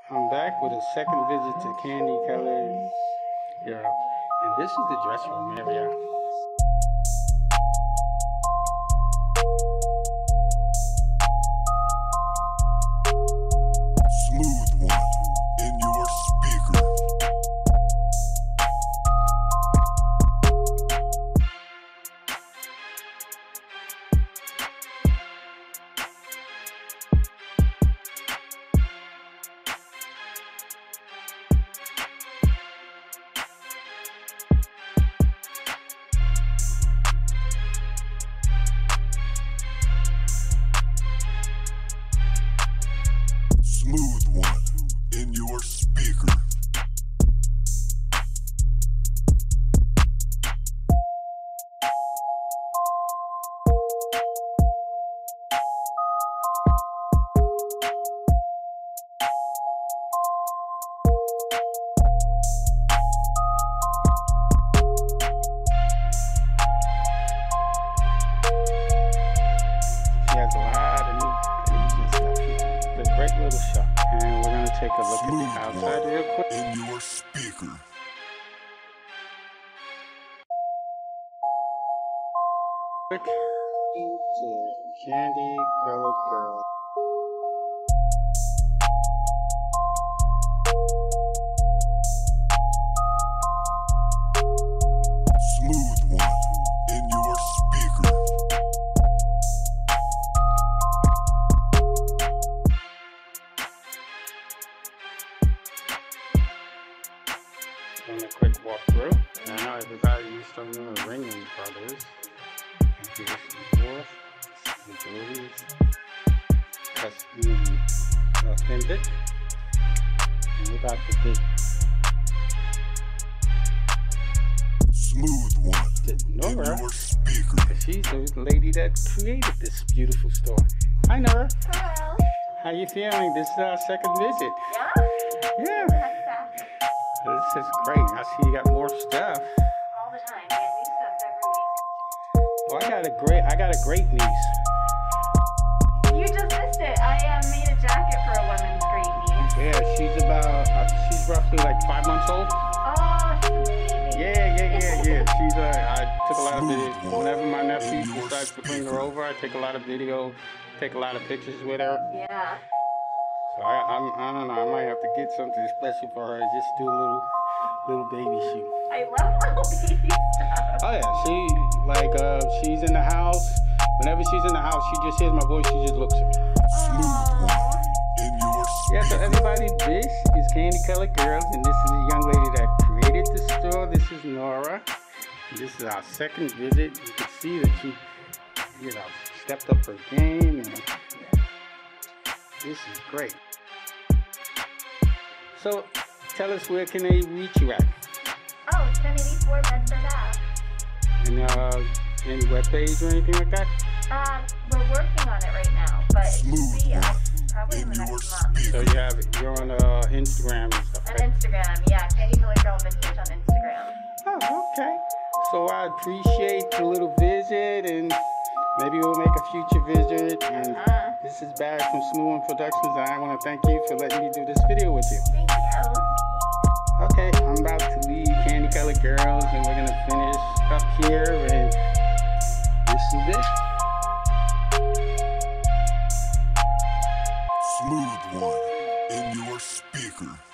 I'm back with a second visit to Candy Colored Girl, and this is the dressing room area. Smooth one in your speaker. Smooth one in your speaker. She has a lot of new things and stuff here. It's a great little shop, and we're gonna take a look Smooth at the outside one real quick. in your speaker. To Candy Colored Girl. Smooth one in your speaker. Doing a quick walkthrough. I know everybody used to know the Ringling Brothers. And here's the dwarf, the jewelries, custom authentic. And we got the big Smooth one in Nora. your speaker. She's the lady that created this beautiful store. Hi Nora. Hello. How you feeling? This is our second visit. Yeah? Yeah. That's fast. This is great. I see you got more stuff. All the time. Get new stuff every week. Well, I got a great niece. You just missed it. I made a jacket for a woman's great niece. Yeah, she's roughly like 5 months old. Oh, she's a baby. Yeah. She's I took a lot of Smooth videos. one Whenever my nephew in your decides to bring her speaker. over, I take a lot of video, take a lot of pictures with her. Yeah. So I don't know, I might have to get something special for her. Just do a little baby shoot. I love little baby stuff. Oh yeah, she's in the house. Whenever she's in the house, she just hears my voice. She just looks at me. Smooth one in your Yeah, so speaker. everybody, this is Candy Colored Girls, and this is the young lady that created the store. This is Nora. This is our second visit. You can see that she, stepped up her game, and this is great. So, tell us, where can they reach you at? Oh, it's 1084 Bedford Ave. And any webpage or anything like that? We're working on it right now, but it should Smooth be one up probably in in the your next month. So speaker. you're on Instagram and stuff, And right? Instagram, yeah. Candy Colored Girl Vintage on Instagram. Oh, okay. So I appreciate the little visit, and maybe we'll make a future visit. And this is Barry from Smooth One Productions, and I want to thank you for letting me do this video with you. Thank you. Okay, I'm about to leave Candy Colored Girls, and we're gonna finish up here, and this is it. Smooth one in your speaker.